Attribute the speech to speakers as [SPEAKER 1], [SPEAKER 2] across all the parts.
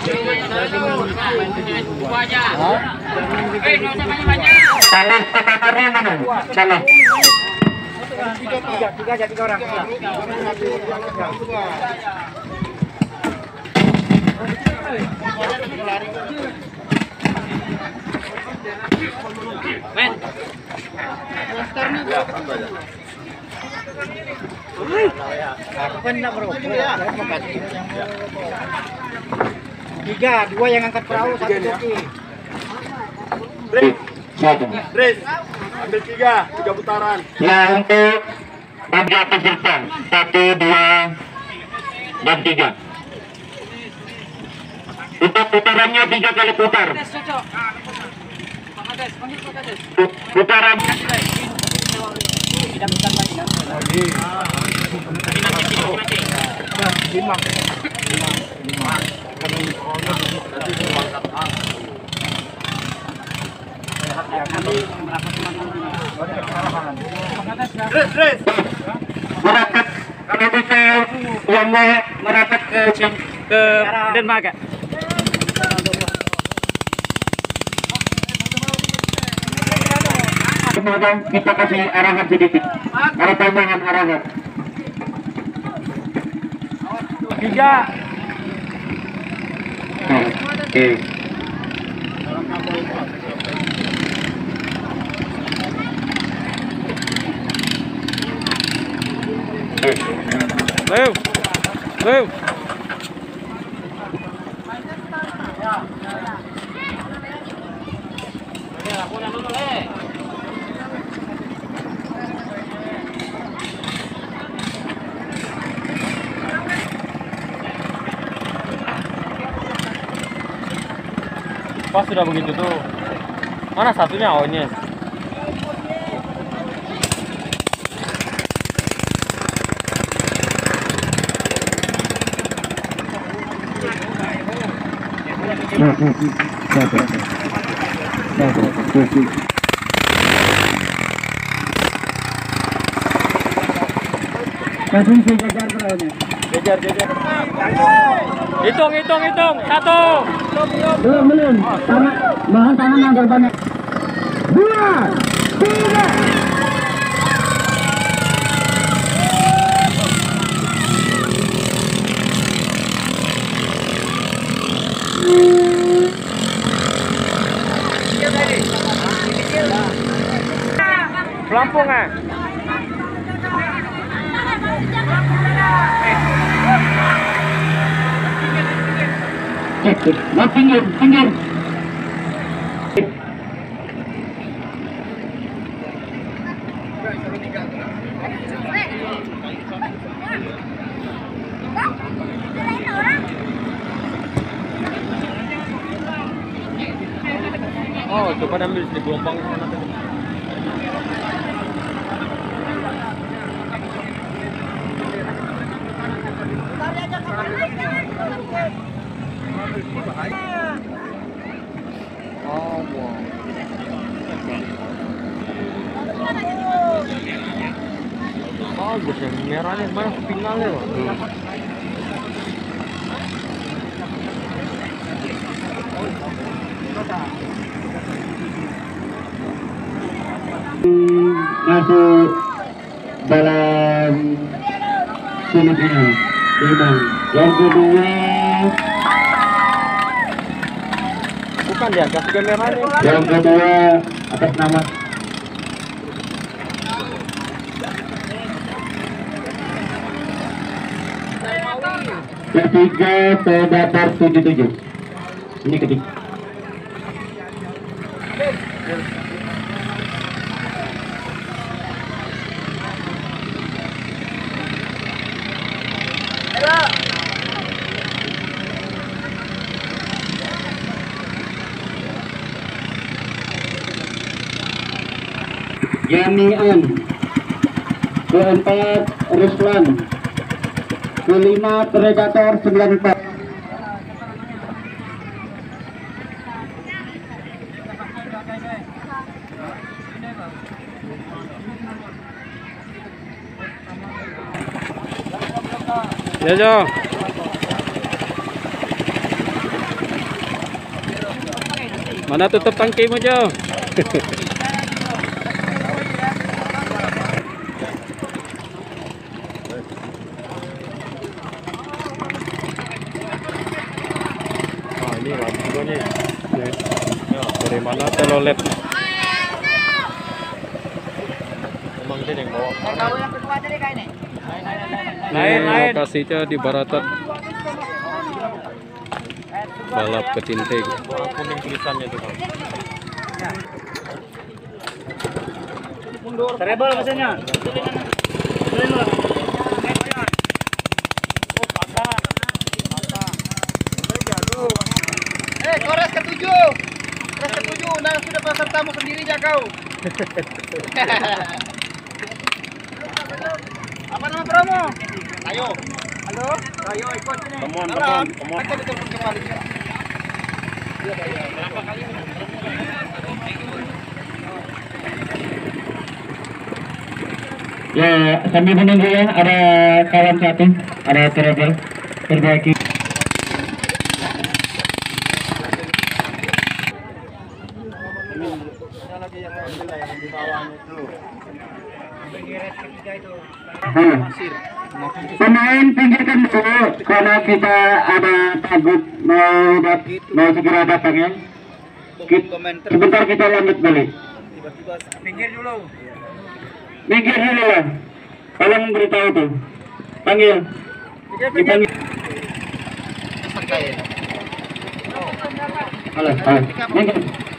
[SPEAKER 1] Salah pemakarnya mana? Salah.
[SPEAKER 2] Tiga orang.
[SPEAKER 3] Men.
[SPEAKER 2] Tiga, dua yang angkat perahu, satu joki.
[SPEAKER 1] Dres, ambil tiga putaran. Ya untuk beberapa peserta 1, 2, dan 3. Untuk putarannya 3 kali putar. Putaran. Merapat kalau bisa yang mau merapat ke
[SPEAKER 3] Denmark.
[SPEAKER 1] Semoga kita kasih arahan sedikit. Ada tambahan arahan.
[SPEAKER 3] 3.
[SPEAKER 1] Oke.
[SPEAKER 3] Move. Pas sudah begitu tuh. Mana satunya? Oh ini. Kejar. Hitung. 1.
[SPEAKER 1] Belum. Bahan tangan agak banyak. 2, 3.
[SPEAKER 3] Pelampung ah.
[SPEAKER 1] Pinggir.
[SPEAKER 3] Oh, coba ambil di gelombang sana. Oh, wow. Bagus yang merahnya mana finalnya loh.
[SPEAKER 1] Masuk dalam semifinal. Yang kedua
[SPEAKER 3] Bukan dia, gas merahnya.
[SPEAKER 1] Yang kedua atas nama ketiga Predator 77. Ini ketiga. Yamian, keempat Ruslan, kelima Predator 94.
[SPEAKER 3] Ya, Jo.
[SPEAKER 4] Mana tutup tangkimu, Jo?
[SPEAKER 3] Ah, ini bagus juga nih. Ya,
[SPEAKER 4] Dari mana telolet?
[SPEAKER 3] emang dia yang bawa.
[SPEAKER 2] Kau yang kedua tadi kayak ini.
[SPEAKER 3] Lain.
[SPEAKER 4] Lokasinya di Baratot. Balap ketinting.
[SPEAKER 3] Warna kuning tulisannya tuh, Bang.
[SPEAKER 2] Treble mesinnya. Kores ketujuh. Kores ketujuh. Nah, sudah pesertamu sendiri ya kau. Apa nama promo? Ayo. Halo. Ayo ikut sini.
[SPEAKER 3] Temuan.
[SPEAKER 2] Akan ditelepon kembali.
[SPEAKER 1] Ya, sambil menunggu ya, ada kawan satu, ada travel perbaiki. Pemain pinggirkan dulu karena kita ada takut mau segera datang ya. Sebentar kita lanjut balik.
[SPEAKER 2] Pinggir dulu.
[SPEAKER 1] Minggir dulu lah. Tolong beritahu tuh. Panggil. Dipanggil. Halo. Minggir.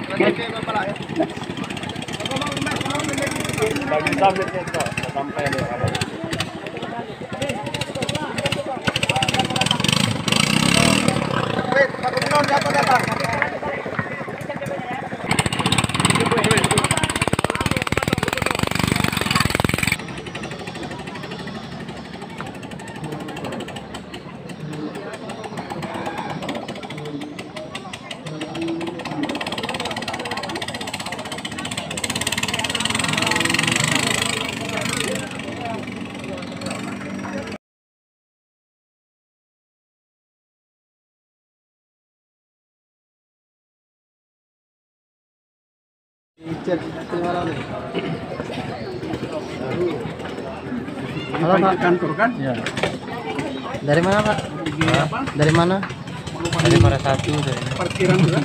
[SPEAKER 3] Bagi sabitnya tuh, sampai deh.
[SPEAKER 2] Wait, Pak Gubernur datang. Halo Pak, kantor kan?
[SPEAKER 3] Ya.
[SPEAKER 2] Dari mana Pak? Dari mana?
[SPEAKER 3] Dari Marasatu dari.
[SPEAKER 2] Parkiran juga.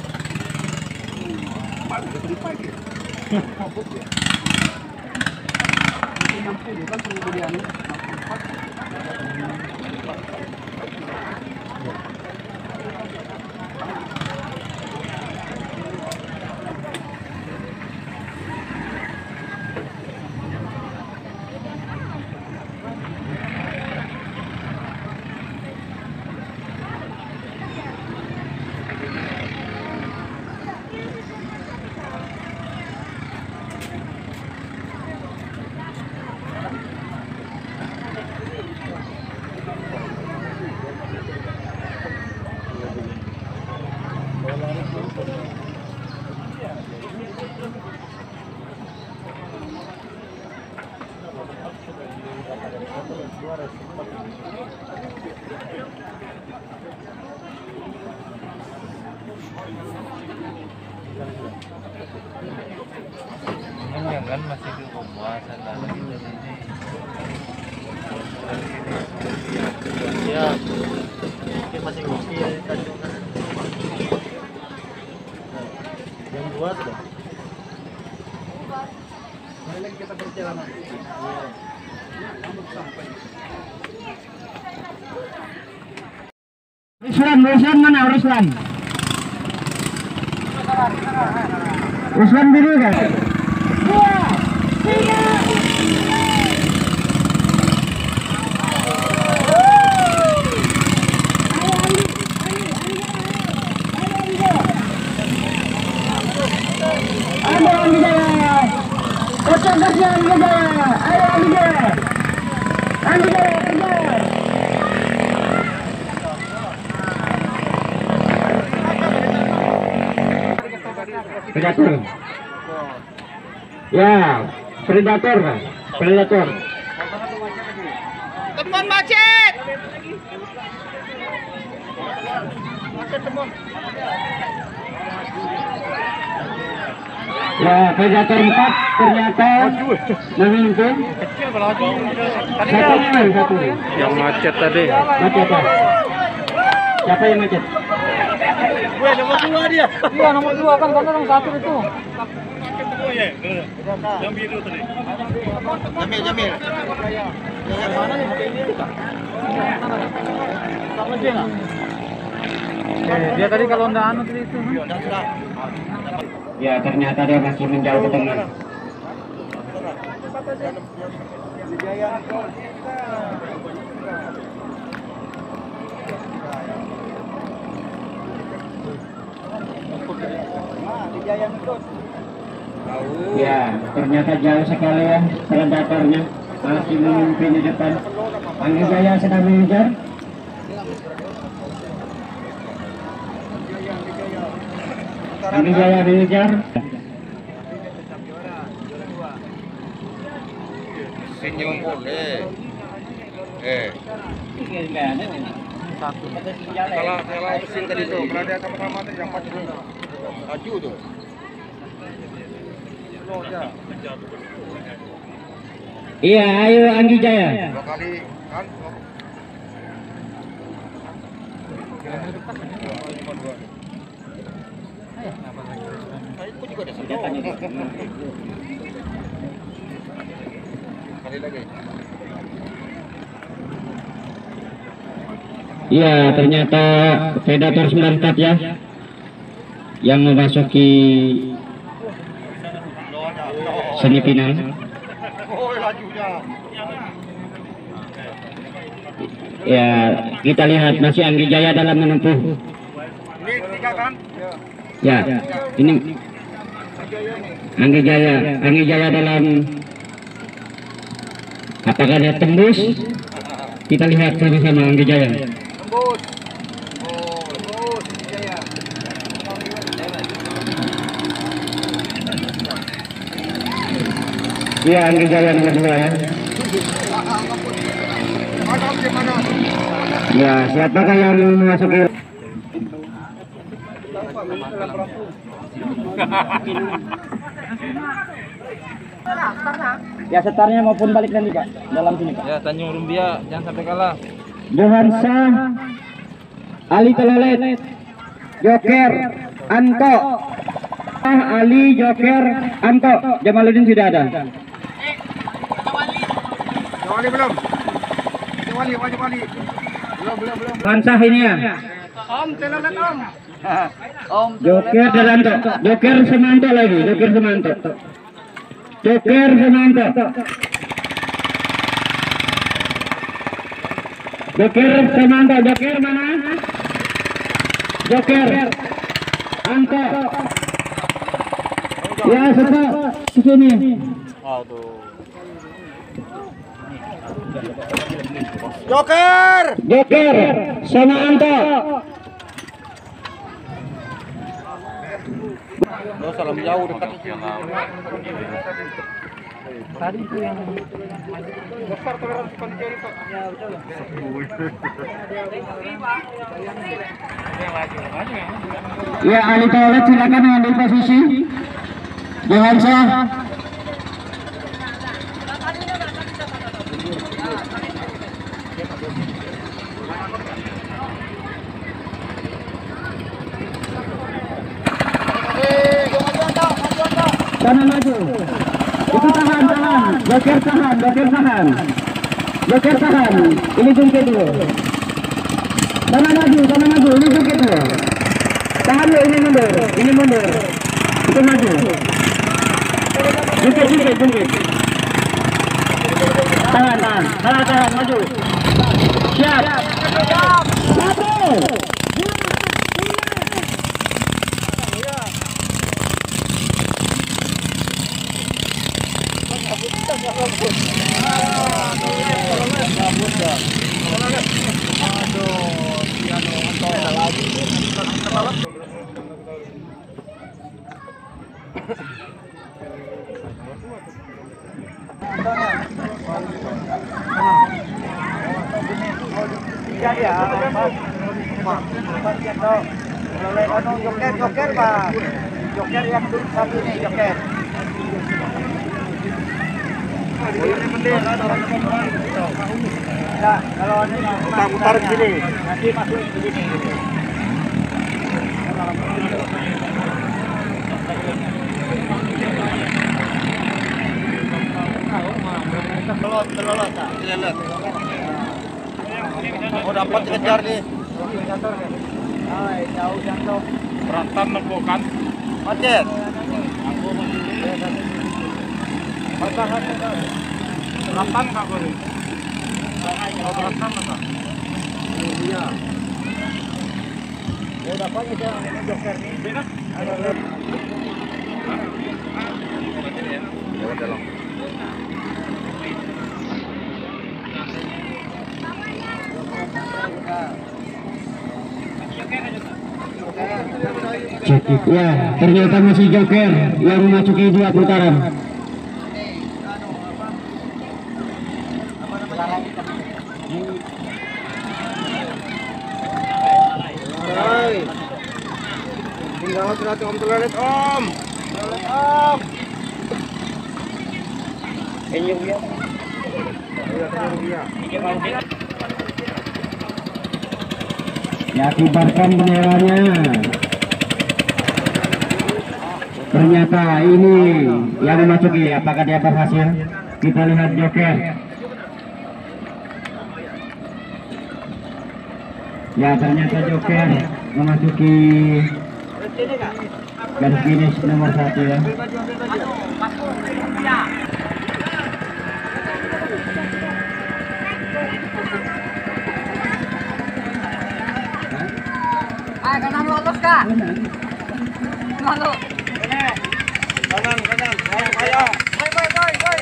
[SPEAKER 3] Yang kan masih di rumah sana. Ya, ini masih ngopi ya tadi. Yang buat loh.
[SPEAKER 2] Mari kita berjalan.
[SPEAKER 1] Ruslan mana Ruslan? Ruslan dulu kan? Predator. Ya, predator kan? Predator.
[SPEAKER 2] Temuan macet. Macet temuan.
[SPEAKER 1] Ya, predator 4 ternyata memimpin. Satu.
[SPEAKER 4] Yang macet tadi.
[SPEAKER 1] Macet ya? Siapa yang macet?
[SPEAKER 2] Nomor 2 dia.
[SPEAKER 3] Iya nomor 2 kan karena nomor 1 itu.
[SPEAKER 2] Jamil.
[SPEAKER 3] Sama dia nggak? Dia tadi kalau nggak anu tadi itu.
[SPEAKER 1] Ya, ternyata dia masih menjauh ke tengah. Ya, ternyata jauh sekali ya predatornya, masih memimpin di depan. Anggi Jaya sedang mengejar. Anggi Jaya mengejar.
[SPEAKER 2] Senyum boleh. Salah mesin tadi tuh, kalau dia sama-sama tadi yang maju tuh.
[SPEAKER 1] Iya, ayo Anggi Jaya.
[SPEAKER 2] 2 kali kan. Aku juga ada satu. Kali lagi.
[SPEAKER 1] Iya, ternyata Predator 94 ya yang memasuki semifinal.
[SPEAKER 2] Oh, lajunya.
[SPEAKER 1] Ya, kita lihat masih Anggi Jaya dalam menempuh.
[SPEAKER 2] Ini 3 kan?
[SPEAKER 1] Ya, ini Anggi Jaya dalam, apakah dia tembus? Kita lihat sama-sama Anggi Jaya.
[SPEAKER 2] Tembus. Oh, tembus. Jaya.
[SPEAKER 1] Iya, Anggi Jaya nomor 2 ya.
[SPEAKER 2] Mana?
[SPEAKER 1] Ya, siapakah yang memasuki? Ya, setarnya maupun balik nanti Pak, dalam sini Pak.
[SPEAKER 3] Ya Tanjung Rumbia jangan sampai kalah.
[SPEAKER 1] Johansa, Ali Telolet, Joker, Anto, Ali, Joker, Anto, Jamaluddin sudah ada.
[SPEAKER 2] Jawali belum? Jawali. Belum.
[SPEAKER 1] Johansa ini ya.
[SPEAKER 2] Om, telolet Om.
[SPEAKER 1] Joker dan Anto, Joker sama Anto lagi, Joker sama Anto. Joker sama Anto. Joker sama Anto, Joker mana? Joker, Anto. Ya, Seto, di sini.
[SPEAKER 2] Joker.
[SPEAKER 1] Joker sama Anto.
[SPEAKER 2] Salam jauh dekat.
[SPEAKER 3] Tadi itu yang
[SPEAKER 2] Besar toleransi panitia ini Pak. Ya, betul.
[SPEAKER 1] Ya, Ali Toilet silakan mengambil posisi. Johansa. Kanan maju. Itu tahan. Joker tahan. Ini jungkit dulu. Kanan maju. Ini jungkit dulu. Tahan dulu, ini mundur. Itu maju. Jungkit. Tahan, maju. Siap. Satu.
[SPEAKER 2] Joker Pak. Joker yang satu ini Joker. Nah, kalau putar ke sini, nanti masuk ke sini. Telolot. Oh, dapat dikejar nih. Jauh.
[SPEAKER 3] Beratan bukan?
[SPEAKER 2] Macet.
[SPEAKER 3] Beratan kak gue. Beratan apa?
[SPEAKER 2] Iya. Ya dapat kita Joker nih.
[SPEAKER 3] Bina?
[SPEAKER 1] Cekik. Ya, ternyata masih Joker yang memasuki 2 putaran.
[SPEAKER 2] Tinggal surat Om Telolet Om.
[SPEAKER 1] Ya, kibarkan benderanya. Ternyata ini yang memasuki. Apakah dia berhasil? Kita lihat Joker. Ya, ternyata Joker memasuki garis finish nomor 1 ya.
[SPEAKER 2] Kanan lolos ka? Lalu. Kanan. Ayo. Boy.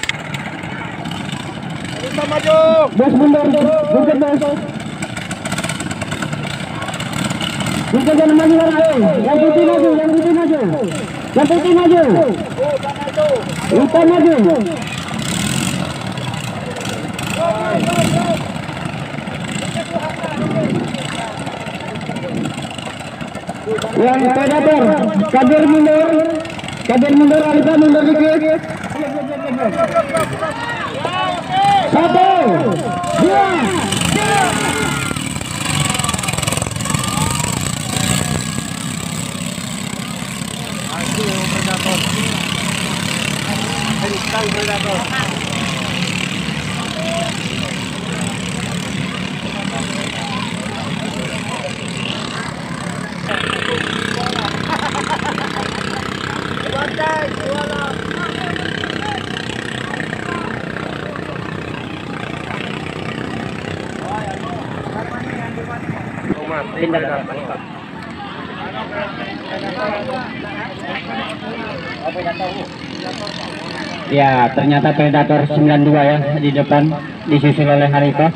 [SPEAKER 2] Kita maju.
[SPEAKER 1] Bos mundur, bos. Kita jangan maju lagi. Yang putih maju. Kita maju. Yang predator, kader mundur, Alika mundur dikit. 1, 2, 3. Ya, ternyata Predator 92 ya di depan, disusul oleh Harika.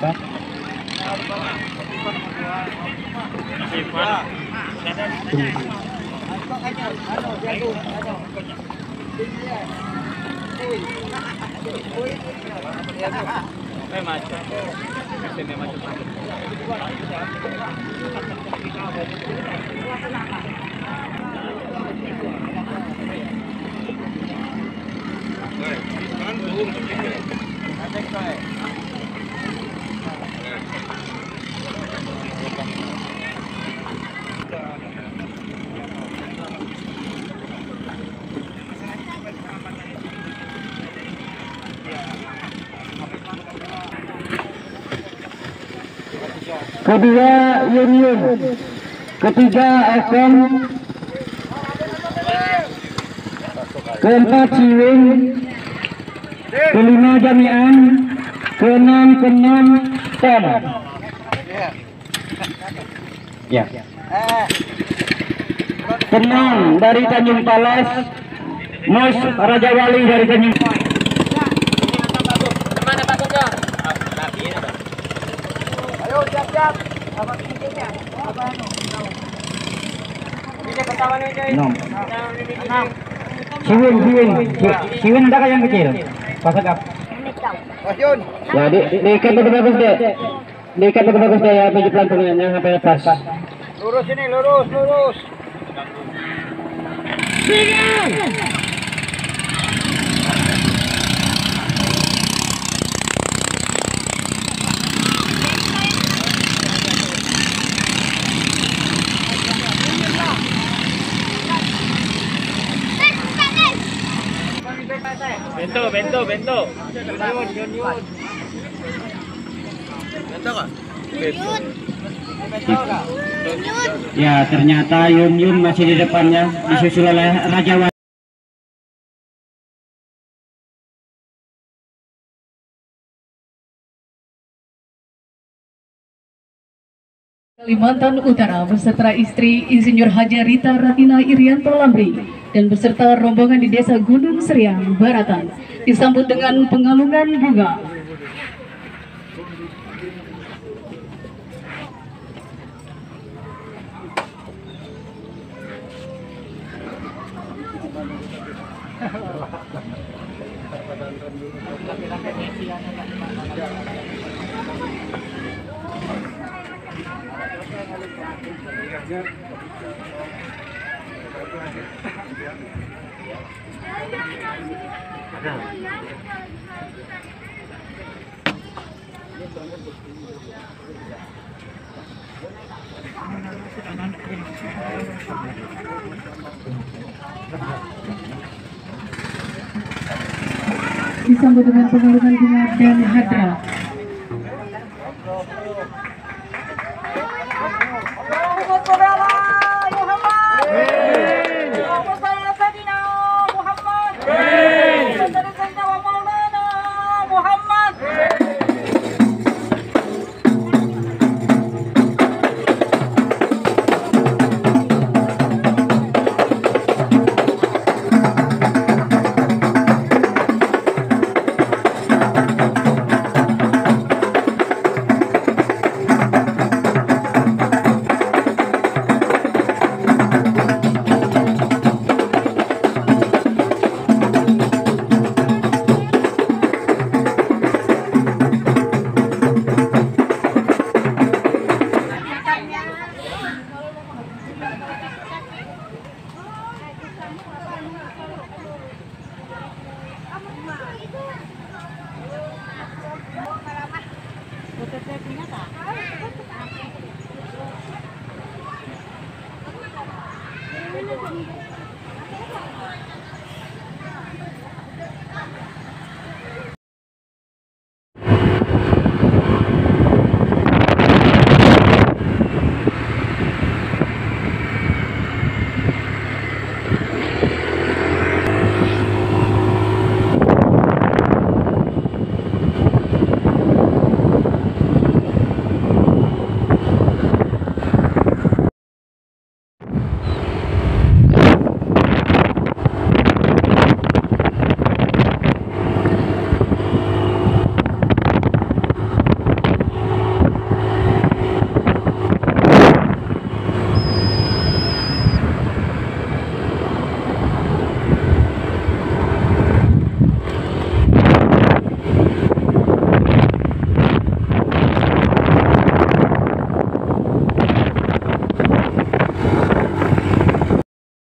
[SPEAKER 1] Kedua Yun, ketiga Ekon, keempat Siwing, kelima Jami'an, keenam Tom. Ya. Tenang dari Tanjung Palas, Mos Raja Wali dari Tanjung.
[SPEAKER 2] Ayo siap. Apa titiknya? Apa anu? Bisa pertama nih, Coy.
[SPEAKER 1] 6. Siwin ada yang kecil. Pasak up.
[SPEAKER 2] Mas Yun.
[SPEAKER 1] Ya, diikat bagus deh. Diikat bagus deh ya, baju pelan-pelan sampai lepas.
[SPEAKER 2] Lurus ini, lurus, lurus.
[SPEAKER 3] Bento.
[SPEAKER 2] Bento kah?
[SPEAKER 1] Ya, ternyata Yun masih di depannya, disusul oleh Raja Wali.
[SPEAKER 5] Kalimantan Utara beserta istri Insinyur Haja Rita Ratina Irianto Lamri dan beserta rombongan di Desa Gunung Seriang, Baratan disambut dengan pengalungan bunga. Disambut dengan pengalungan bunga dan hadrat.